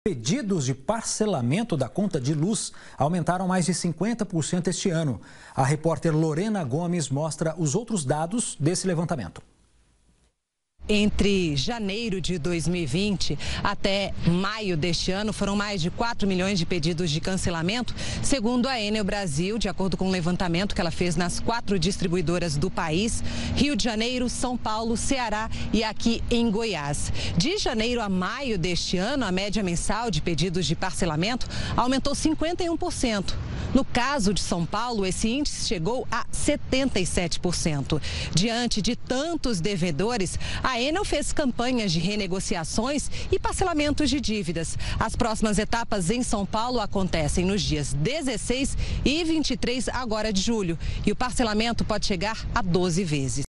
Pedidos de parcelamento da conta de luz aumentaram mais de 50% este ano. A repórter Lorena Gomes mostra os outros dados desse levantamento. Entre janeiro de 2020 até maio deste ano, foram mais de 4 milhões de pedidos de cancelamento, segundo a Enel Brasil, de acordo com um levantamento que ela fez nas 4 distribuidoras do país: Rio de Janeiro, São Paulo, Ceará e aqui em Goiás. De janeiro a maio deste ano, a média mensal de pedidos de parcelamento aumentou 51%. No caso de São Paulo, esse índice chegou a 77%. Diante de tantos devedores, a Enel fez campanhas de renegociações e parcelamentos de dívidas. As próximas etapas em São Paulo acontecem nos dias 16 e 23 agora de julho. E o parcelamento pode chegar a 12 vezes.